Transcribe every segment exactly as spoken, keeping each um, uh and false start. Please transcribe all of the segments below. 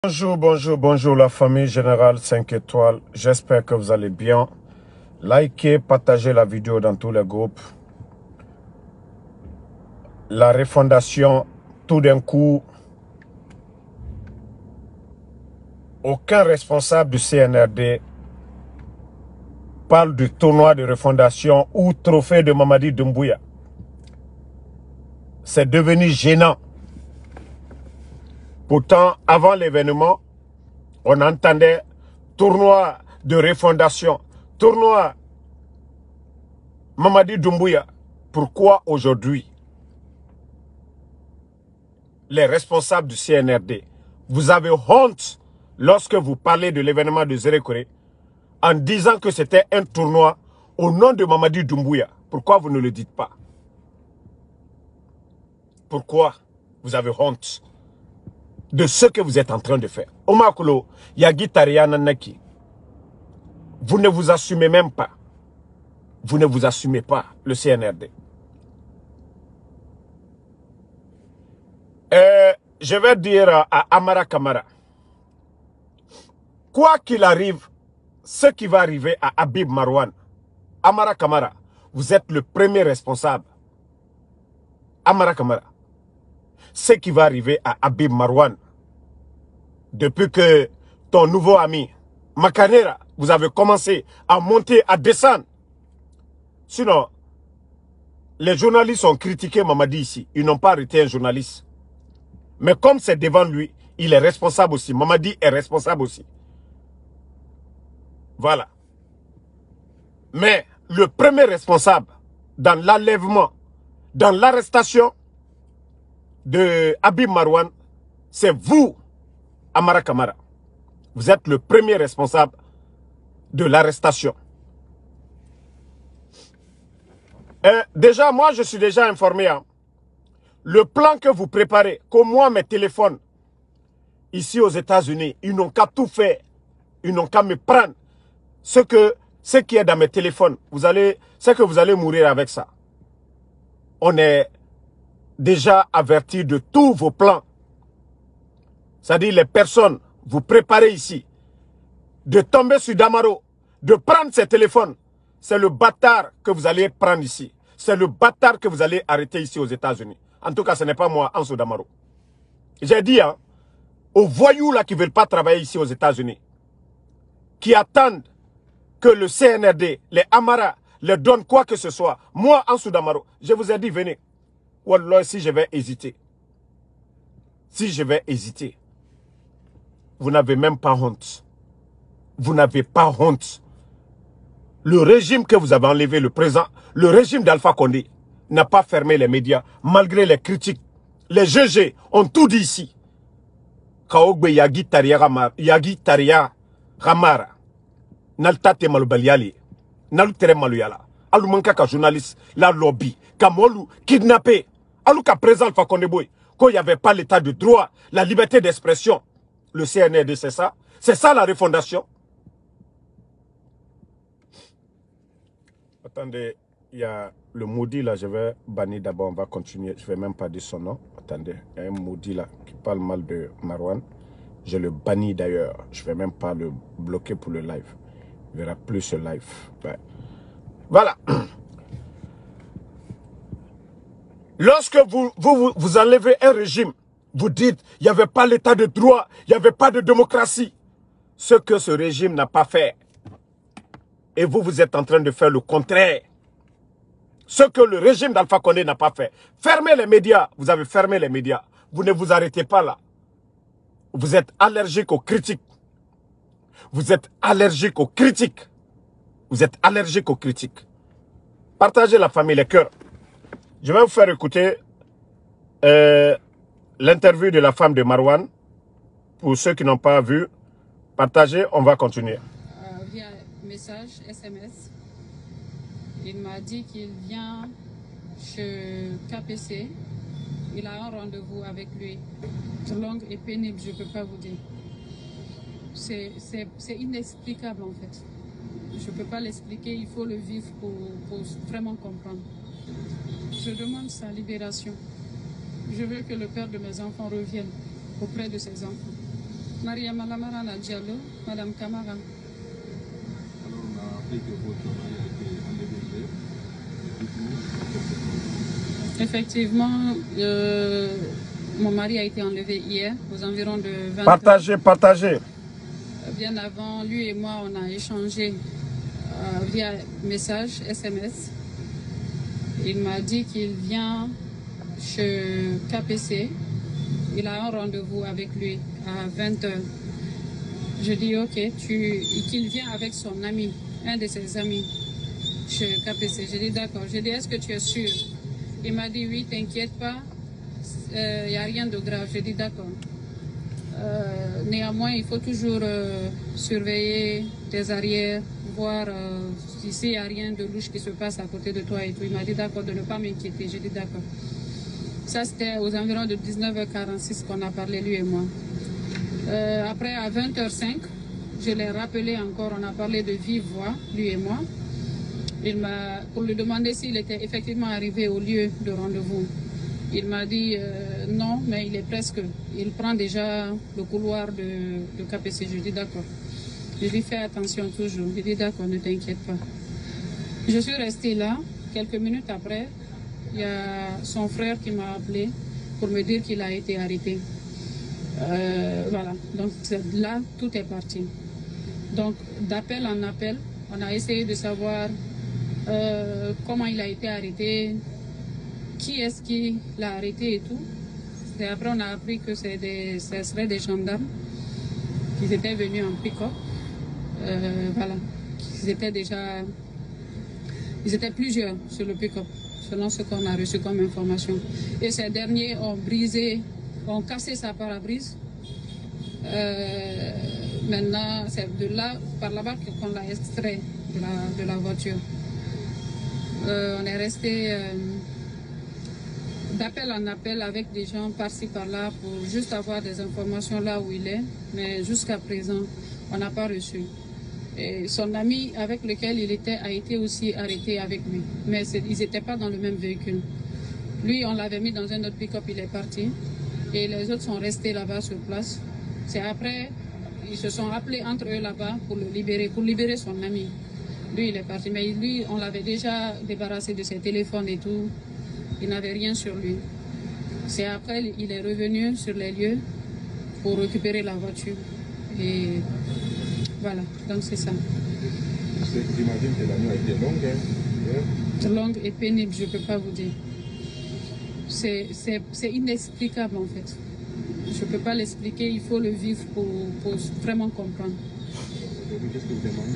Bonjour, bonjour, bonjour la famille Générale cinq étoiles. J'espère que vous allez bien. Likez, partagez la vidéo dans tous les groupes. La refondation, tout d'un coup, aucun responsable du C N R D parle du tournoi de refondation ou trophée de Mamadi Doumbouya. C'est devenu gênant. Pourtant, avant l'événement, on entendait tournoi de refondation, tournoi Mamadi Doumbouya. Pourquoi aujourd'hui, les responsables du C N R D, vous avez honte lorsque vous parlez de l'événement de Zérékoré en disant que c'était un tournoi au nom de Mamadi Doumbouya? Pourquoi vous ne le dites pas? Pourquoi vous avez honte de ce que vous êtes en train de faire? Omakolo, Yagi Tariana Naki, vous ne vous assumez même pas. Vous ne vous assumez pas, le C N R D. Euh, je vais dire à Amara Kamara, quoi qu'il arrive, ce qui va arriver à Habib Marwan, Amara Kamara, vous êtes le premier responsable. Amara Kamara, ce qui va arriver à Habib Marwan, depuis que ton nouveau ami, Makanera, vous avez commencé à monter, à descendre. Sinon, les journalistes ont critiqué Mamadi ici. Ils n'ont pas arrêté un journaliste. Mais comme c'est devant lui, il est responsable aussi. Mamadi est responsable aussi. Voilà. Mais le premier responsable dans l'enlèvement, dans l'arrestation de Habib Marwan, c'est vous, Amara Kamara. Vous êtes le premier responsable de l'arrestation. Déjà, moi, je suis déjà informé. Hein. Le plan que vous préparez, comme moi, mes téléphones, ici aux États-Unis, ils n'ont qu'à tout faire. Ils n'ont qu'à me prendre. Ce, que, ce qui est dans mes téléphones, vous allez, c'est que vous allez mourir avec ça. On est déjà averti de tous vos plans. C'est-à-dire les personnes, vous préparez ici, de tomber sur Damaro, de prendre ces téléphones. C'est le bâtard que vous allez prendre ici. C'est le bâtard que vous allez arrêter ici aux États-Unis. En tout cas, ce n'est pas moi, Anso Damaro. J'ai dit, hein, aux voyous là qui ne veulent pas travailler ici aux États-Unis, qui attendent que le C N R D, les Amara, leur donnent quoi que ce soit. Moi, Anso Damaro, je vous ai dit, venez. Wallah, si je vais hésiter, si je vais hésiter, vous n'avez même pas honte. Vous n'avez pas honte. Le régime que vous avez enlevé, le présent, le régime d'Alpha Condé, n'a pas fermé les médias, malgré les critiques. Les G G ont tout dit ici. Kaogbe Yagi Taria Ramara, Yagi Taria Ramara, Naltate Malubaliali, Nalutere Maluyala, Alumanka ka journaliste, la lobby, Kamolu kidnappé, Aluka présent Alpha Condé Boy, quand il n'y avait pas l'état de droit, la liberté d'expression. Le C N R D, c'est ça. C'est ça la refondation. Attendez, il y a le maudit là, je vais bannir d'abord, on va continuer. Je ne vais même pas dire son nom. Attendez, il y a un maudit là qui parle mal de Marwan. Je le bannis d'ailleurs. Je ne vais même pas le bloquer pour le live. Il ne verra plus ce live. Ouais. Voilà. Lorsque vous, vous, vous enlevez un régime, vous dites il n'y avait pas l'état de droit, il n'y avait pas de démocratie. Ce que ce régime n'a pas fait. Et vous, vous êtes en train de faire le contraire. Ce que le régime d'Alpha Condé n'a pas fait. Fermez les médias. Vous avez fermé les médias. Vous ne vous arrêtez pas là. Vous êtes allergique aux critiques. Vous êtes allergique aux critiques. Vous êtes allergique aux critiques. Partagez la famille, les cœurs. Je vais vous faire écouter euh, l'interview de la femme de Marwan. Pour ceux qui n'ont pas vu, partagez, on va continuer. Euh, via message, S M S, il m'a dit qu'il vient chez K P C. Il a un rendez-vous avec lui. C'est long et pénible, je ne peux pas vous dire. C'est inexplicable en fait. Je ne peux pas l'expliquer, il faut le vivre pour, pour vraiment comprendre. Je demande sa libération. Je veux que le père de mes enfants revienne auprès de ses enfants. Maria Malamarana Diallo, Madame Camara. Alors, on a appris que votre mari a été enlevé hier. Effectivement, euh, mon mari a été enlevé hier, aux environs de vingt heures. Partagez, partagez. Bien avant, lui et moi, on a échangé euh, via message, S M S. Il m'a dit qu'il vient chez K P C. Il a un rendez-vous avec lui à vingt heures. Je dis ok, tu... qu'il vient avec son ami, un de ses amis, chez K P C. Je dis d'accord. Je dis est-ce que tu es sûr? Il m'a dit oui, t'inquiète pas, il euh, n'y a rien de grave. Je dis d'accord. Euh, néanmoins, il faut toujours euh, surveiller tes arrières, voir euh, s'il n'y a rien de louche qui se passe à côté de toi et tout. Il m'a dit d'accord de ne pas m'inquiéter. J'ai dit d'accord. Ça, c'était aux environs de dix-neuf heures quarante-six qu'on a parlé, lui et moi. Euh, après, à vingt heures cinq, je l'ai rappelé encore, on a parlé de vive voix, lui et moi. Il m'a, pour lui demander s'il était effectivement arrivé au lieu de rendez-vous. Il m'a dit euh, non, mais il est presque. Il prend déjà le couloir de, de K P C. Je dis d'accord. Je lui fais attention toujours. Je dis d'accord, ne t'inquiète pas. Je suis restée là. Quelques minutes après, il y a son frère qui m'a appelé pour me dire qu'il a été arrêté. Euh, voilà. Donc là, tout est parti. Donc d'appel en appel, on a essayé de savoir euh, comment il a été arrêté. Qui est-ce qui l'a arrêté et tout. Et après, on a appris que c'est des, ce serait des gendarmes qui étaient venus en pick-up. Euh, voilà. Ils étaient déjà... Ils étaient plusieurs sur le pick-up, selon ce qu'on a reçu comme information. Et ces derniers ont brisé, ont cassé sa parabrise. Euh, maintenant, c'est de là, par là-bas qu'on l'a extrait de la, de la voiture. Euh, on est resté... Euh, d'appel en appel avec des gens par-ci par-là pour juste avoir des informations là où il est, mais jusqu'à présent, on n'a pas reçu. Et son ami avec lequel il était a été aussi arrêté avec lui, mais ils n'étaient pas dans le même véhicule. Lui, on l'avait mis dans un autre pick-up, il est parti, et les autres sont restés là-bas sur place. C'est après, ils se sont appelés entre eux là-bas pour le libérer, pour libérer son ami. Lui, il est parti, mais lui, on l'avait déjà débarrassé de ses téléphones et tout. Il n'avait rien sur lui. C'est après il est revenu sur les lieux pour récupérer la voiture. Et voilà, donc c'est ça. J'imagine que la nuit a été longue. Hein? Longue et pénible, je ne peux pas vous dire. C'est inexplicable en fait. Je ne peux pas l'expliquer, il faut le vivre pour, pour vraiment comprendre. Qu'est-ce que vous demandez?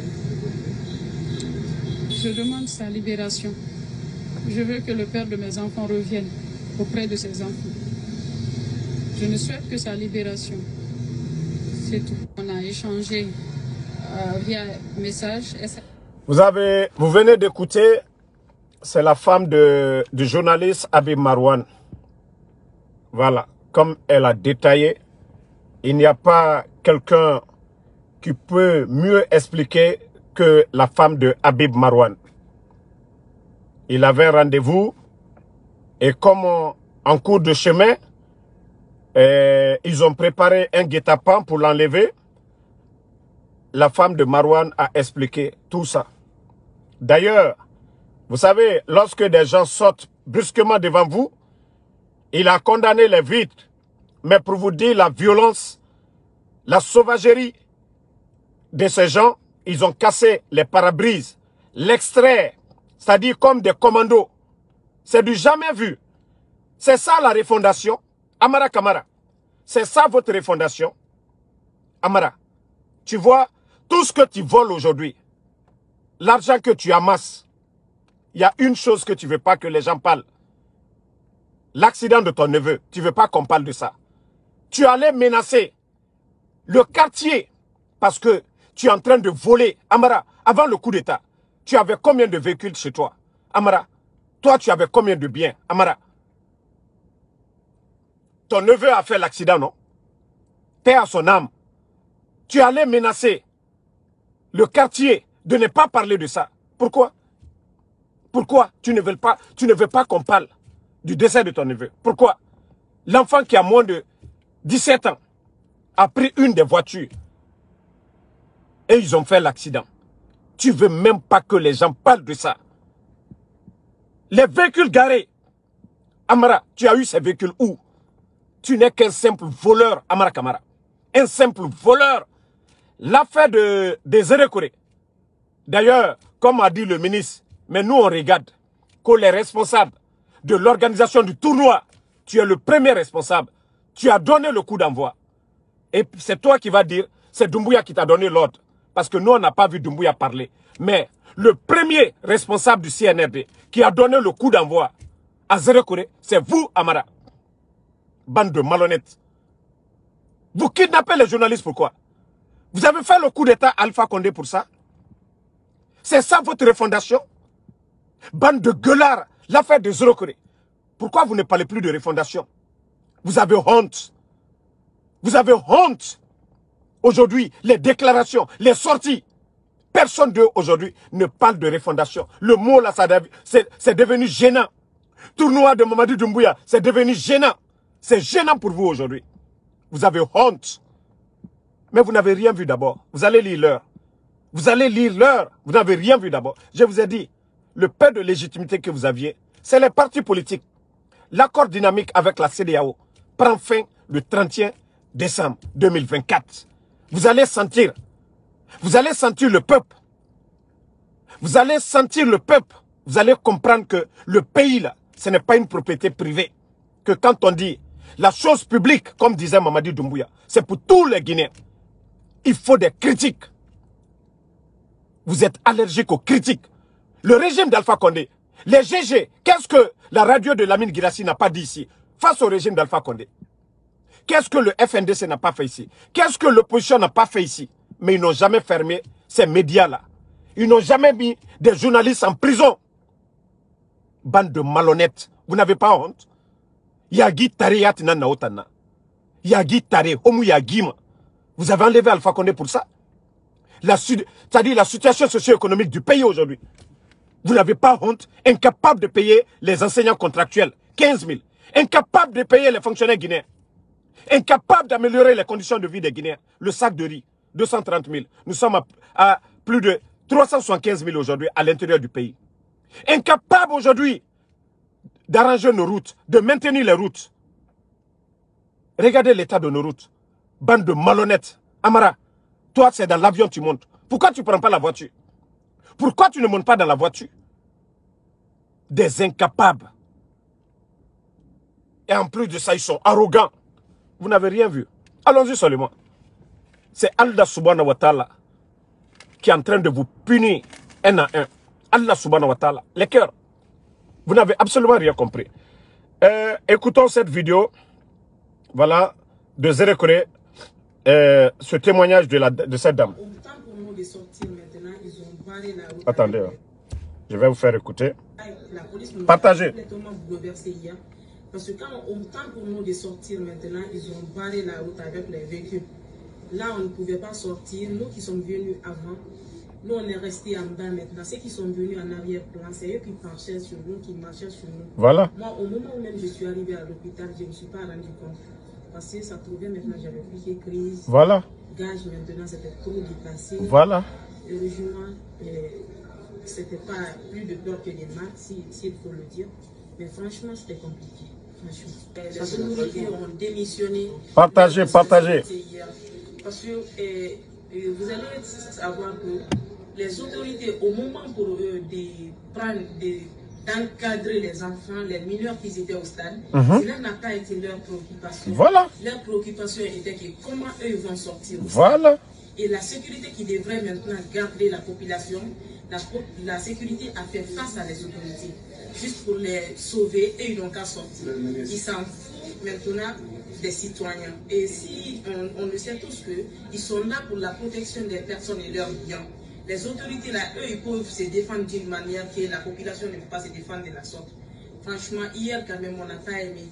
Je demande sa libération. Je veux que le père de mes enfants revienne auprès de ses enfants. Je ne souhaite que sa libération. C'est tout. On a échangé euh, via message. Vous avez, vous venez d'écouter, c'est la femme de, du journaliste Habib Marouane. Voilà, comme elle a détaillé, il n'y a pas quelqu'un qui peut mieux expliquer que la femme de Habib Marouane. Il avait un rendez-vous et comme on, en cours de chemin, eh, ils ont préparé un guet-apens pour l'enlever. La femme de Marouane a expliqué tout ça. D'ailleurs, vous savez, lorsque des gens sortent brusquement devant vous, il a condamné les vitres. Mais pour vous dire la violence, la sauvagerie de ces gens, ils ont cassé les pare-brises, l'extrait. C'est-à-dire comme des commandos. C'est du jamais vu. C'est ça la refondation. Amara Kamara. C'est ça votre refondation. Amara. Tu vois, tout ce que tu voles aujourd'hui, l'argent que tu amasses, il y a une chose que tu ne veux pas que les gens parlent. L'accident de ton neveu, tu ne veux pas qu'on parle de ça. Tu allais menacer le quartier parce que tu es en train de voler. Amara, avant le coup d'État, tu avais combien de véhicules chez toi? Amara, toi tu avais combien de biens? Amara, ton neveu a fait l'accident, non? Paix à son âme. Tu allais menacer le quartier de ne pas parler de ça. Pourquoi? Pourquoi tu ne veux pas, tu ne veux pas qu'on parle du décès de ton neveu? Pourquoi? L'enfant qui a moins de dix-sept ans, a pris une des voitures. Et ils ont fait l'accident. Tu veux même pas que les gens parlent de ça. Les véhicules garés. Amara, tu as eu ces véhicules où? Tu n'es qu'un simple voleur, Amara Kamara. Un simple voleur. L'affaire de, des Erekore. D'ailleurs, comme a dit le ministre, mais nous on regarde que les responsables de l'organisation du tournoi, tu es le premier responsable. Tu as donné le coup d'envoi. Et c'est toi qui vas dire, c'est Doumbouya qui t'a donné l'ordre. Parce que nous, on n'a pas vu Doumbouya parler. Mais le premier responsable du C N R D qui a donné le coup d'envoi à Erekore, c'est vous, Amara. Bande de malhonnêtes. Vous kidnappez les journalistes, pourquoi? Vous avez fait le coup d'État Alpha Condé pour ça? C'est ça votre refondation? Bande de gueulards, l'affaire de Erekore. Pourquoi vous ne parlez plus de refondation? Vous avez honte. Vous avez honte. Aujourd'hui, les déclarations, les sorties. Personne d'eux aujourd'hui ne parle de refondation. Le mot là, c'est devenu gênant. Tournoi de Mamadou Doumbouya, c'est devenu gênant. C'est gênant pour vous aujourd'hui. Vous avez honte. Mais vous n'avez rien vu d'abord. Vous allez lire l'heure. Vous allez lire l'heure. Vous n'avez rien vu d'abord. Je vous ai dit, le peu de légitimité que vous aviez, c'est les partis politiques. L'accord dynamique avec la C E D E A O prend fin le trente et un décembre deux mille vingt-quatre. Vous allez sentir, vous allez sentir le peuple. Vous allez sentir le peuple. Vous allez comprendre que le pays là, ce n'est pas une propriété privée. Que quand on dit la chose publique, comme disait Mamadou Doumbouya, c'est pour tous les Guinéens. Il faut des critiques. Vous êtes allergique aux critiques. Le régime d'Alpha Condé, les G G, qu'est-ce que la radio de Lamine Guirassy n'a pas dit ici face au régime d'Alpha Condé? Qu'est-ce que le F N D C n'a pas fait ici? Qu'est-ce que l'opposition n'a pas fait ici? Mais ils n'ont jamais fermé ces médias-là. Ils n'ont jamais mis des journalistes en prison. Bande de malhonnêtes. Vous n'avez pas honte? Yagi Tariyat Nana Otana. Yagi Tare, Omu Yagima. Vous avez enlevé Alpha Condé pour ça? C'est-à-dire la situation socio-économique du pays aujourd'hui. Vous n'avez pas honte? Incapable de payer les enseignants contractuels, quinze mille. Incapable de payer les fonctionnaires guinéens. Incapable d'améliorer les conditions de vie des Guinéens. Le sac de riz, deux cent trente mille. Nous sommes à, à plus de trois cent soixante-quinze mille aujourd'hui à l'intérieur du pays. Incapable aujourd'hui d'arranger nos routes, de maintenir les routes. Regardez l'état de nos routes. Bande de malhonnêtes. Amara, toi c'est dans l'avion tu montes. Pourquoi tu ne prends pas la voiture? Pourquoi tu ne montes pas dans la voiture? Des incapables. Et en plus de ça, ils sont arrogants. Vous n'avez rien vu. Allons-y seulement. C'est Allah subhanahu wa ta'ala qui est en train de vous punir un à un. Allah subhanahu wa ta'ala. Les cœurs. Vous n'avez absolument rien compris. Euh, écoutons cette vidéo. Voilà. De Erekore. Euh, ce témoignage de, la, de cette dame. Attendez. Hein. Je vais vous faire écouter. Partagez. Parce que quand on tente pour nous de sortir maintenant, ils ont barré la route avec les véhicules. Là, on ne pouvait pas sortir. Nous qui sommes venus avant, nous on est restés en bas maintenant. Ceux qui sont venus en arrière-plan, c'est eux qui marchaient sur nous, qui marchaient sur nous. Voilà. Moi, au moment où même je suis arrivé à l'hôpital, je ne me suis pas rendu compte. Parce que ça trouvait maintenant, j'avais piqué crise. Voilà. Gage maintenant, c'était trop dépassé. Voilà. Heureusement, euh, c'était pas plus de peur que des maths, s'il si, faut le dire. Mais franchement, c'était compliqué. Les autorités ont démissionné. Partagez, partagez. Parce que euh, vous allez savoir que les autorités, au moment pour eux de prendre, d'encadrer les enfants, les mineurs qui étaient au stade, mm-hmm. cela n'a pas été leur préoccupation. Voilà. Leur préoccupation était que comment eux vont sortir. Voilà. Et la sécurité qui devrait maintenant garder la population, la, la sécurité a fait face à les autorités. Juste pour les sauver et ils n'ont qu'à sortir. Ils s'en foutent maintenant des citoyens. Et si on, on le sait tous qu'ils sont là pour la protection des personnes et leurs biens. Les autorités là, eux, ils peuvent se défendre d'une manière que la population ne peut pas se défendre de la sorte. Franchement, hier quand même, on n'a pas aimé.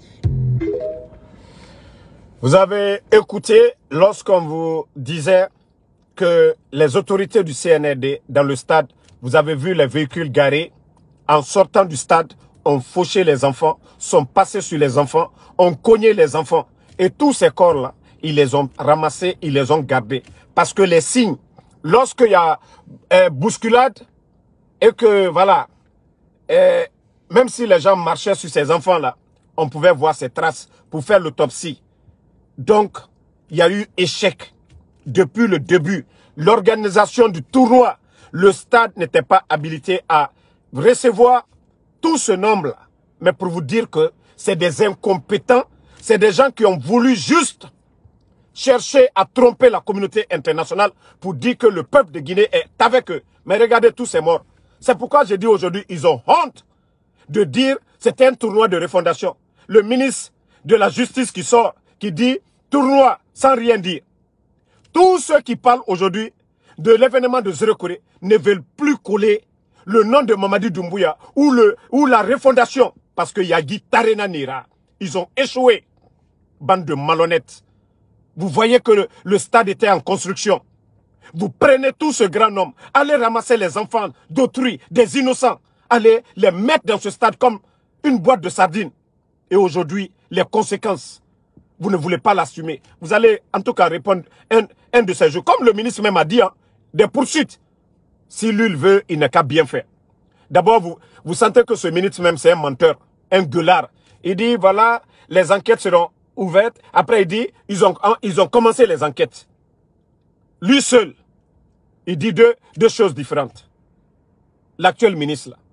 Vous avez écouté lorsqu'on vous disait que les autorités du C N R D dans le stade, vous avez vu les véhicules garés. En sortant du stade, on fauché les enfants, sont passés sur les enfants, on cogné les enfants. Et tous ces corps-là, ils les ont ramassés, ils les ont gardés. Parce que les signes, lorsqu'il y a euh, bousculade, et que, voilà, euh, même si les gens marchaient sur ces enfants-là, on pouvait voir ces traces pour faire l'autopsie. Donc, il y a eu échec depuis le début. L'organisation du tournoi, le stade n'était pas habilité à recevoir tout ce nombre-là. Mais pour vous dire que c'est des incompétents, c'est des gens qui ont voulu juste chercher à tromper la communauté internationale pour dire que le peuple de Guinée est avec eux. Mais regardez tous ces morts. C'est pourquoi je dis aujourd'hui, ils ont honte de dire c'était un tournoi de refondation. Le ministre de la Justice qui sort, qui dit tournoi sans rien dire. Tous ceux qui parlent aujourd'hui de l'événement de Zéro Corée ne veulent plus coller le nom de Mamadi Doumbouya ou, le, ou la refondation. Parce qu'il y a Guy Tarena Nira. Ils ont échoué. Bande de malhonnêtes. Vous voyez que le, le stade était en construction. Vous prenez tout ce grand nombre, allez ramasser les enfants d'autrui, des innocents, allez les mettre dans ce stade comme une boîte de sardines. Et aujourd'hui, les conséquences, vous ne voulez pas l'assumer. Vous allez en tout cas répondre un, un de ces jours. Comme le ministre même a dit, hein, des poursuites. Si lui le veut, il n'a qu'à bien faire. D'abord, vous, vous sentez que ce ministre même, c'est un menteur, un gueulard. Il dit, voilà, les enquêtes seront ouvertes. Après, il dit, ils ont, ils ont commencé les enquêtes. Lui seul, il dit deux, deux choses différentes. L'actuel ministre, là.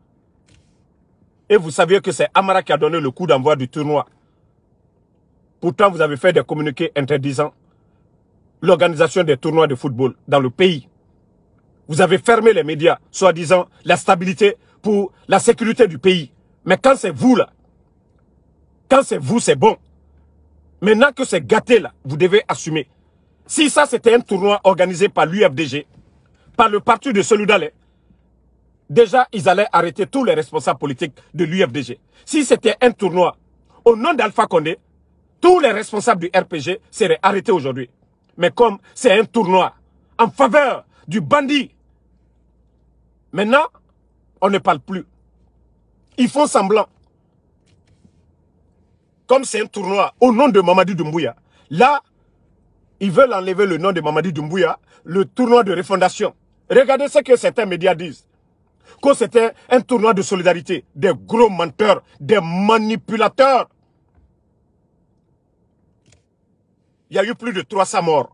Et vous saviez que c'est Amara qui a donné le coup d'envoi du tournoi. Pourtant, vous avez fait des communiqués interdisant l'organisation des tournois de football dans le pays. Vous avez fermé les médias, soi-disant la stabilité pour la sécurité du pays. Mais quand c'est vous, là, quand c'est vous, c'est bon. Maintenant que c'est gâté, là, vous devez assumer. Si ça, c'était un tournoi organisé par l'U F D G, par le parti de Solidale, déjà, ils allaient arrêter tous les responsables politiques de l'U F D G. Si c'était un tournoi au nom d'Alpha Condé, tous les responsables du R P G seraient arrêtés aujourd'hui. Mais comme c'est un tournoi en faveur du bandit, maintenant, on ne parle plus. Ils font semblant. Comme c'est un tournoi au nom de Mamadi Doumbouya, là, ils veulent enlever le nom de Mamadi Doumbouya, le tournoi de refondation. Regardez ce que certains médias disent. Que c'était un tournoi de solidarité. Des gros menteurs, des manipulateurs. Il y a eu plus de trois cents morts.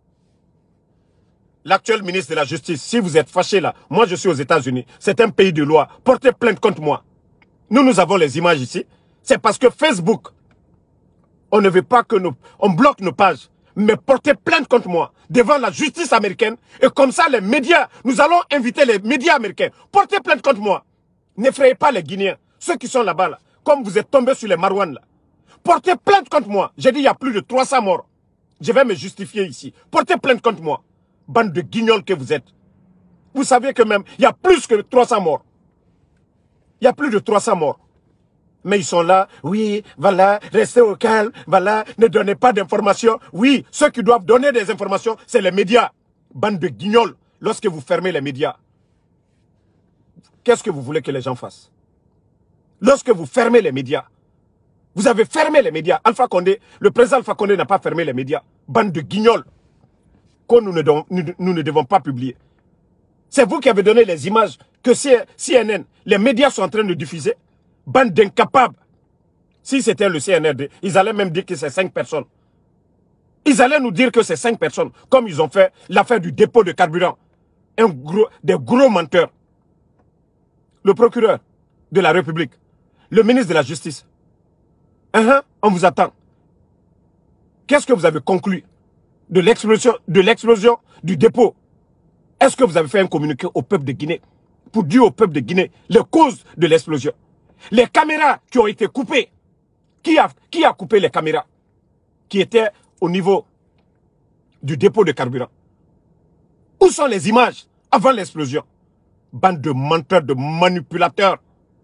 L'actuel ministre de la Justice, si vous êtes fâché là, moi je suis aux États-Unis, c'est un pays de loi, portez plainte contre moi. Nous, nous avons les images ici. C'est parce que Facebook, on ne veut pas que nous, on bloque nos pages. Mais portez plainte contre moi devant la justice américaine. Et comme ça, les médias, nous allons inviter les médias américains. Portez plainte contre moi. N'effrayez pas les Guinéens, ceux qui sont là-bas, là, comme vous êtes tombés sur les Marouanes. Là. Portez plainte contre moi. J'ai dit, il y a plus de trois cents morts. Je vais me justifier ici. Portez plainte contre moi. Bande de guignols que vous êtes. Vous savez que même, il y a plus que trois cents morts. Il y a plus de trois cents morts. Mais ils sont là, oui, voilà, restez au calme, voilà, ne donnez pas d'informations. Oui, ceux qui doivent donner des informations, c'est les médias. Bande de guignols, lorsque vous fermez les médias. Qu'est-ce que vous voulez que les gens fassent? Lorsque vous fermez les médias, vous avez fermé les médias. Alpha Condé, le président Alpha Condé n'a pas fermé les médias. Bande de guignols, que nous ne, devons, nous, nous ne devons pas publier. C'est vous qui avez donné les images que C N N, les médias sont en train de diffuser. Bande d'incapables. Si c'était le C N R D, ils allaient même dire que c'est cinq personnes. Ils allaient nous dire que c'est cinq personnes, comme ils ont fait l'affaire du dépôt de carburant. Un gros, des gros menteurs. Le procureur de la République, le ministre de la Justice. Uh-huh, on vous attend. Qu'est-ce que vous avez conclu de l'explosion de l'explosion du dépôt? Est-ce que vous avez fait un communiqué au peuple de Guinée pour dire au peuple de Guinée les causes de l'explosion? Les caméras qui ont été coupées. Qui a, qui a coupé les caméras qui étaient au niveau du dépôt de carburant? Où sont les images avant l'explosion? Bande de menteurs, de manipulateurs.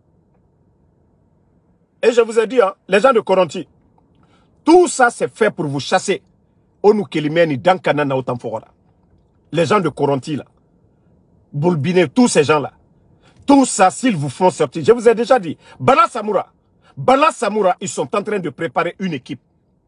Et je vous ai dit, hein, les gens de Koronti, tout ça c'est fait pour vous chasser. Les gens de Koronti, là, Boulbiné, tous ces gens-là. Tout ça, s'ils vous font sortir, je vous ai déjà dit, Bala Samoura, Bala Samoura, ils sont en train de préparer une équipe.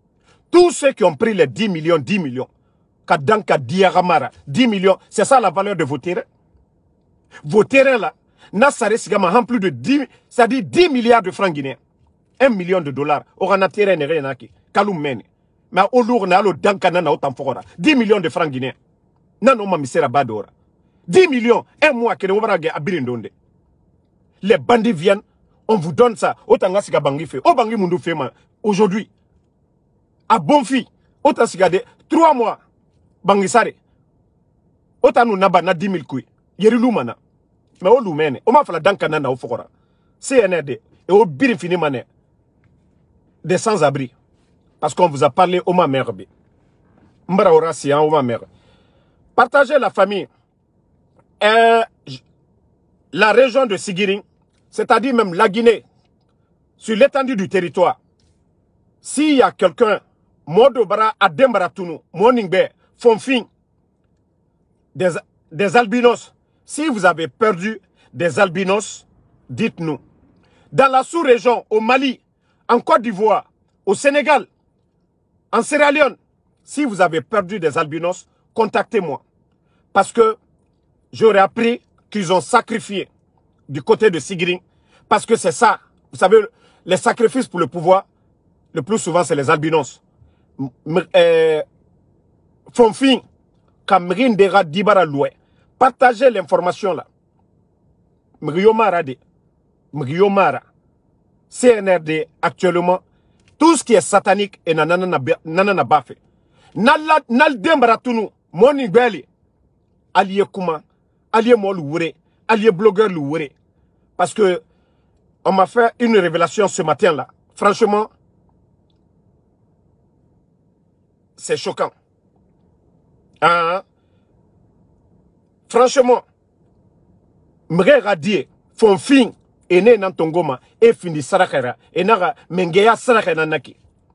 Tous ceux qui ont pris les dix millions, dix millions, Kadanka Diaramara, dix millions, c'est ça la valeur de vos terrains. Vos terrains là, Nassare Sigama, en plus de dix, c'est-à-dire dix milliards de francs guinéens. un million de dollars. Orana terrain n'est rien qui. Kaloum mène. Mais au lourd, n'a le Dankana n'a autant fort. dix millions de francs guinéens. Nano ma misera badora. dix millions, un mois que nous avons à Birindonde. Les bandits viennent, on vous donne ça. Autant que Siga Bangi fait. Au Bangi Mundu fait aujourd'hui. À Bonfi, autant Siga de trois mois. Bangi Sare. Autant nous n'avons pas dix mille couilles. Yeri Lumana. Mais au Lumene, on m'a fait la Dankana n'a au fora. C N R D. Et au Birin fini mané. Des sans-abri. Parce qu'on vous a parlé au ma mère. Mbara Orasi, au ma mère. Partagez la famille. Euh, la région de Sigiring, c'est-à-dire même la Guinée, sur l'étendue du territoire. S'il y a quelqu'un, Modobara, Adembaratounou, Moningbe, Fonfin, des, des albinos, si vous avez perdu des albinos, dites-nous. Dans la sous-région, au Mali, en Côte d'Ivoire, au Sénégal, en Sierra Leone, si vous avez perdu des albinos, contactez-moi. Parce que j'aurais appris qu'ils ont sacrifié du côté de Sigiring. Parce que c'est ça. Vous savez, les sacrifices pour le pouvoir, le plus souvent, c'est les albinos. Euh, Fonfin, Kamrindera Dibara Loué. Partagez l'information là. Mriomara de. Mriomara. C N R D actuellement. Tout ce qui est satanique et nanana bafé. Nal Dembaratounou, Moni Beli. Allié Kouma, allié moi loué, allié blogueur loué. Parce que on m'a fait une révélation ce matin-là. Franchement, c'est choquant. Hein? Franchement, Mre Radie, Fonfin, et né Nantongoma, et fini Sarakera, et Nara, Mengeya Sarakera Naki.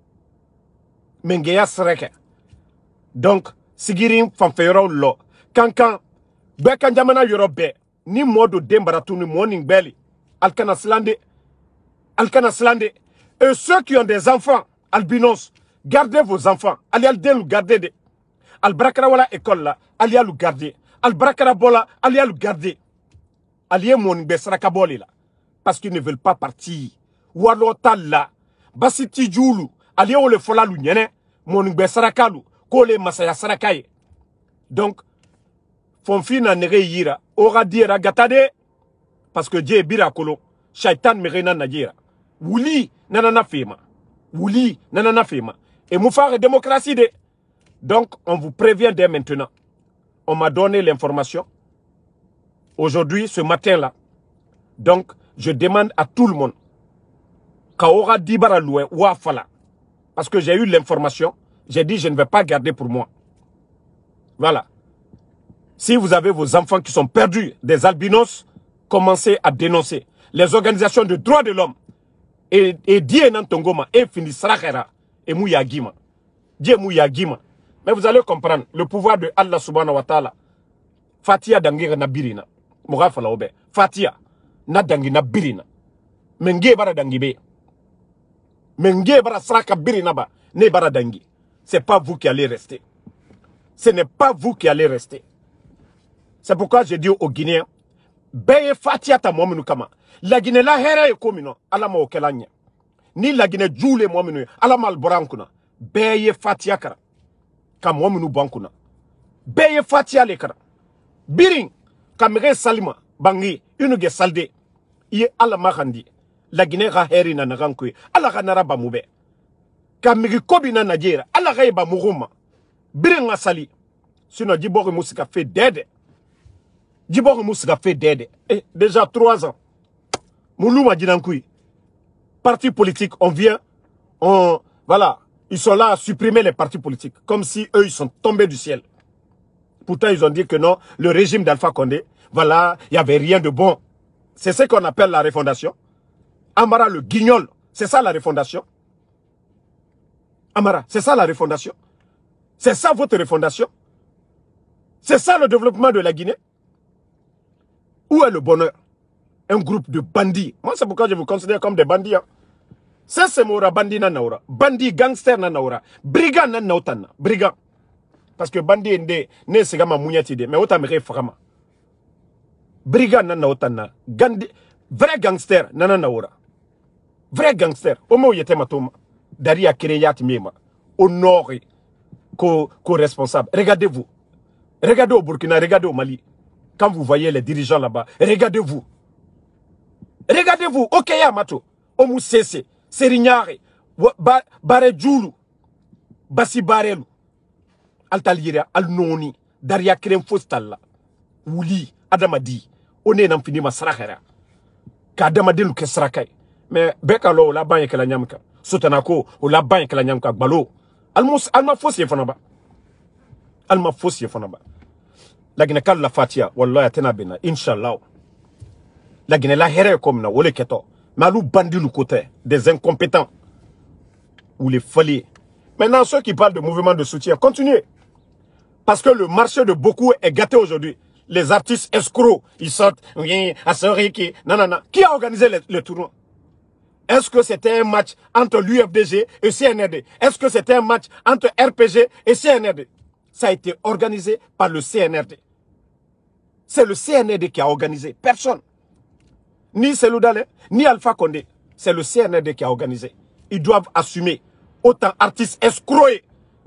Mengeya Sarakera. Donc, Sigiring Fanfeiro Lo. Kankan, Bekan Jamana Yorobe, ni modo Dembaratu, ni morning belly, Alkana Slande, Alkana Slande. Et ceux qui ont des enfants, albinos, gardez vos enfants. Allez al den garder de. Al Brakrawala école là, allez al garder. Al Brakarabola, allez al garder. Allez morning besrakaboli là. Parce qu'ils ne veulent pas partir. Walotal là, Basiti Djoulou, allez on le fola l'unienne, morning besrakalu, kole masaya sarakaye. Donc, Fonfina nere yira, ora dira gatade, parce que Dieu bira kolo, shaitan merena najira. Wuli nanana fema. Wuli nanana fema. Et moufare démocratie de. Donc, on vous prévient dès maintenant. On m'a donné l'information. Aujourd'hui, ce matin-là. Donc, je demande à tout le monde. Kaora dibara loué, wafala. Parce que j'ai eu l'information. J'ai dit, je ne vais pas garder pour moi. Voilà. Si vous avez vos enfants qui sont perdus, des albinos, commencez à dénoncer. Les organisations de droits de l'homme, et, et Dieu Nantongoma, et Fini Sarakera, et Mouyagima. Dieu Mouyagima. Mais vous allez comprendre, le pouvoir de Allah subhanahu wa ta'ala, Fatia Dangira Nabirina, Mourafa Laobe, Fatia, Nadangina Birina, Menge Bara Dangibe, Menge Bara Sraka Birina Ba, Ne Bara Dangi. C'est pas vous qui allez rester. Ce n'est pas vous qui allez rester. C'est pourquoi je dis aux Guinéens, Beye Fatia ta mominu kama. La Guinée la here e komino, alama okelanya. Ni la Guinée djoule mominu, alama alborankuna. Beye Fatia kara. Kam mominu bankuna. Beye Fatia le kara. Biring, kamere salima, bangi, unuge salde. Iye alama khandi. La Guinée ra heri na nagankwe, ala kanara bamube. Kamiri kobi na Nigeria, ala gaiba muruma. Biring nga sali. Sinon, Djibori Moussika fait dede. Djibori Moussika fait dede. Et déjà trois ans. Moulouma Djinankoui. Parti politique, on vient, on, voilà, ils sont là à supprimer les partis politiques. Comme si eux, ils sont tombés du ciel. Pourtant, ils ont dit que non, le régime d'Alpha Condé, voilà, il n'y avait rien de bon. C'est ce qu'on appelle la refondation. Amara le guignol, c'est ça la refondation. Amara, c'est ça la refondation. C'est ça votre refondation. C'est ça le développement de la Guinée. Où est le bonheur? Un groupe de bandits. Moi, c'est pourquoi je vous considère comme des bandits. Hein. C'est ce mora bandi na naura. Bandi gangster na naura. Brigand na nautana. Brigand. Parce que bandi ende ne segama munyati de. Mais ota mire fakama. Brigand na nautana. Gandi. Vrai gangster na na naura. Vrai gangster. Omo yete matoma. Dari a kireyat miema. Honoré. Co, co-responsable. Regardez-vous. Regardez au Burkina, regardez au Mali. Quand vous voyez les dirigeants là-bas, regardez-vous. Regardez-vous. Ok, Yamato. Omu Sese. Serignare. Bare Djoulou. Basi Barelu. Altalira. Al-Noni. Daria Krem Fostalla. Ouli. Adamadi. On est dans fini ma srakera. Kadamadi luke srakai. Mais Bekalo, la banque la nyamka. Sotanako, ou la banque la nyamka. Balo. Almos, alma fossi fanaba. Alma fossi fanaba. La Guinée la fatia. Wallah tena bena. Inch'Allah. La Guinée la here comme na. Wole keto. Malou bandi le côté. Des incompétents. Ou les folies. Maintenant, ceux qui parlent de mouvement de soutien, continuez. Parce que le marché de beaucoup est gâté aujourd'hui. Les artistes escrocs, ils sortent. Oui, Assoriki. Non, non, non. Qui a organisé le, le tournoi? Est-ce que c'était un match entre l'U F D G et C N R D? Est-ce que c'était un match entre R P G et C N R D? Ça a été organisé par le C N R D. C'est le C N R D qui a organisé. Personne. Ni Selou Dale, ni Alpha Condé. C'est le C N R D qui a organisé. Ils doivent assumer. Autant artistes escroqués.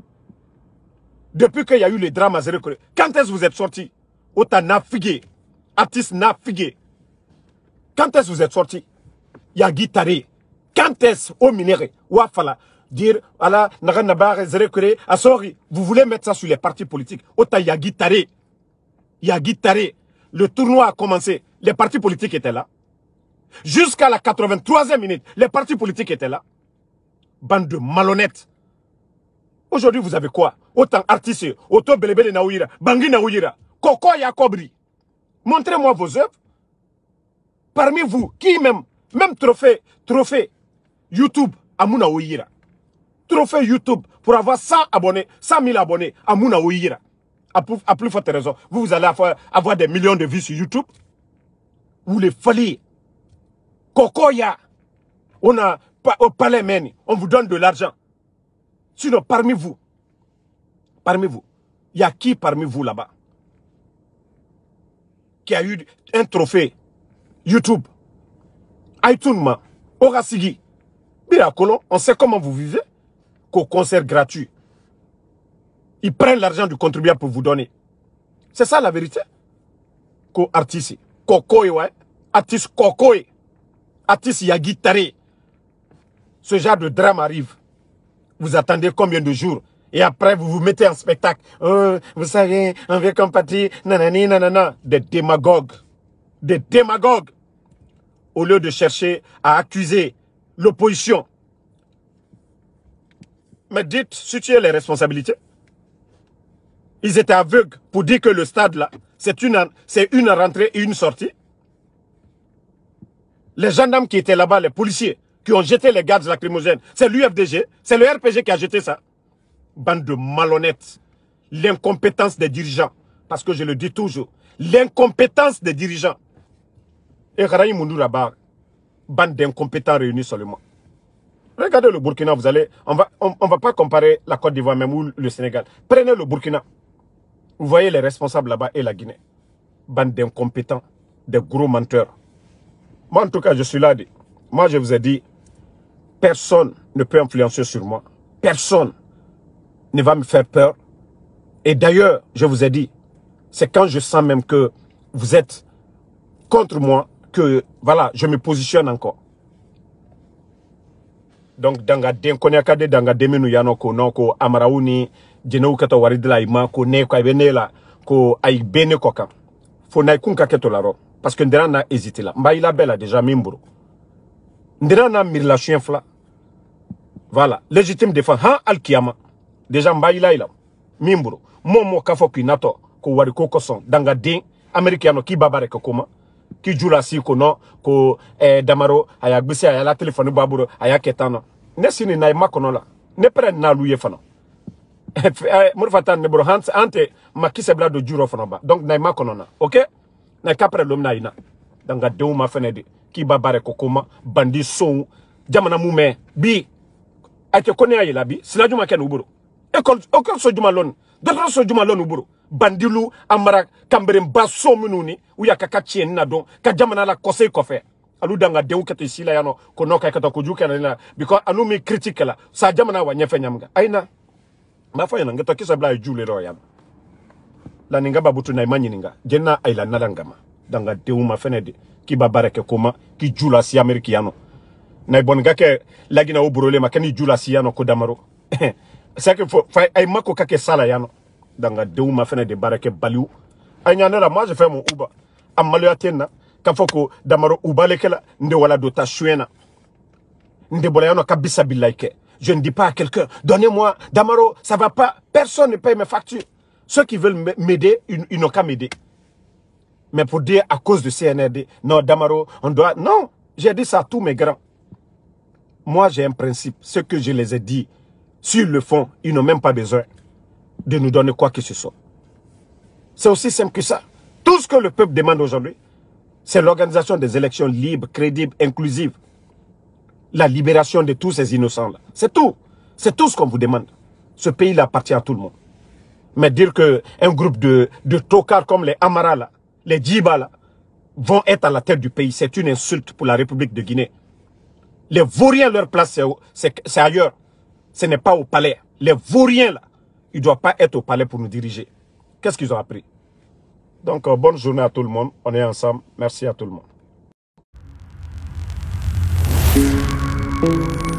Depuis qu'il y a eu le drame à zéro. Quand est-ce que vous êtes sortis? Autant nafigué. Artistes nafigué. Quand est-ce que vous êtes sortis? Il y a guitare. Quand est-ce au minéré? Wafala. Dire, voilà, Naganabare, Zérekure, Asori. Vous voulez mettre ça sur les partis politiques. Autant il y a guitare. Il y a guitare. Le tournoi a commencé. Les partis politiques étaient là. Jusqu'à la quatre-vingt-troisième minute, les partis politiques étaient là. Bande de malhonnêtes. Aujourd'hui, vous avez quoi? Autant artistes, autant belebele naouira, bangi naouira, koko yakobri. Montrez-moi vos œuvres. Parmi vous, qui même, même trophée, trophée, YouTube, Amouna Ouira. Trophée YouTube, pour avoir cent abonnés, cent mille abonnés, Amouna Ouira. À plus, à plus forte raison, vous, vous allez avoir, avoir des millions de vues sur YouTube. Vous les fallez. Kokoya, on a au palais Meni, on vous donne de l'argent. Sinon, parmi vous, parmi vous, il y a qui parmi vous là-bas qui a eu un trophée YouTube, iTunes, Orasigi, Miracolon, on sait comment vous vivez, qu'au concert gratuit, ils prennent l'argent du contribuable pour vous donner. C'est ça la vérité. Qu'au artiste, Kokoy, ouais, artiste Kokoy. Artiste Yagi Tare. Ce genre de drame arrive. Vous attendez combien de jours? Et après, vous vous mettez en spectacle. Oh, vous savez, on veut compatir. Nanani, nanana. Des démagogues. Des démagogues. Au lieu de chercher à accuser l'opposition. Mais dites, situez les responsabilités. Ils étaient aveugles pour dire que le stade là, c'est une, c'est une rentrée et une sortie. Les gendarmes qui étaient là-bas, les policiers, qui ont jeté les gaz lacrymogènes, c'est l'U F D G, c'est le R P G qui a jeté ça. Bande de malhonnêtes. L'incompétence des dirigeants. Parce que je le dis toujours, l'incompétence des dirigeants. Et Kharaï Moundou là-bas, bande d'incompétents réunis seulement. Regardez le Burkina, vous allez, on va, on, on va pas comparer la Côte d'Ivoire même ou le Sénégal. Prenez le Burkina. Vous voyez les responsables là-bas et la Guinée. Bande d'incompétents, des gros menteurs. Moi, en tout cas, je suis là. Moi, je vous ai dit, personne ne peut influencer sur moi. Personne ne va me faire peur. Et d'ailleurs, je vous ai dit, c'est quand je sens même que vous êtes contre moi que, voilà, je me positionne encore. Donc, dans la dénkonyakade, dans la démenu yano ko non ko amaraouni, djenou kato waridla ima ko ne ko abenela ko ay bene koka. Faut na kunka keto la ro. Parce que Ndera n'a hésité là. Mbaïla Bella déjà mimbro. Ndera n'a mis la chien fla. Voilà. Légitime défense. Han al-Kiyama. Déjà Mbaïla il a. Mimbro. Momo kafo ki nato. Ko wari koko son. Danga din. Amerikano ki babare kokoma. Ki jula si kono. Ko eh, damaro. Aya gbisi aya la téléphone baburo. Aya ketano. Ne sini na ima kono la. Ne prenne na louye fano. Mourfatan ne bro. Hante. Ante. Makise bla do juro fano ba. Donc na ima kono na. Ok? Na kapre l'homme na ina. Danga deuma fenede. Ki babare kokoma. Bandi son. jamana mume bi ate kone ayela bi sila juma ken uburo école école so juma lon d'autres so juma lon uburo bandilu amara kambere baso mununi uya kaka chien na don ka jamana la conseil ko fe alu danga dewu kete sila yano ko noka kata ko juka na because anu mi critique la sa jamana wa nyefe nyamga aina ma fa yana ngata kisa bla jule ro yana la ninga babutu na imanyi ninga jenna aila nalangama danga dewu ma fenede ki babareke koma ki jula si amerikiano na bonga ke lagina uburole makani jula si yano ko damaro c'est que faut ay mako kake sala yano danga dewu ma fenede barake baliu anyana moi je fais mon uba amalu atena kafoko damaro ubalekela nde wala dota chouena nde bolayano kabisa billaike. Je ne dis pas à quelqu'un donnez-moi damaro ça va pas, personne ne paye mes factures. Ceux qui veulent m'aider ils, ils n'ont qu'à m'aider. Mais pour dire à cause de C N R D non damaro on doit non, j'ai dit ça à tous mes grands. Moi j'ai un principe, ce que je les ai dit sur le fond, ils n'ont même pas besoin de nous donner quoi que ce soit. C'est aussi simple que ça. Tout ce que le peuple demande aujourd'hui, c'est l'organisation des élections libres, crédibles, inclusives. La libération de tous ces innocents-là. C'est tout. C'est tout ce qu'on vous demande. Ce pays-là appartient à tout le monde. Mais dire qu'un groupe de, de tocards comme les Amara, là, les Djiba, là, vont être à la tête du pays, c'est une insulte pour la République de Guinée. Les vauriens, leur place, c'est ailleurs. Ce n'est pas au palais. Les vauriens, là, ils ne doivent pas être au palais pour nous diriger. Qu'est-ce qu'ils ont appris? Donc, euh, bonne journée à tout le monde. On est ensemble. Merci à tout le monde.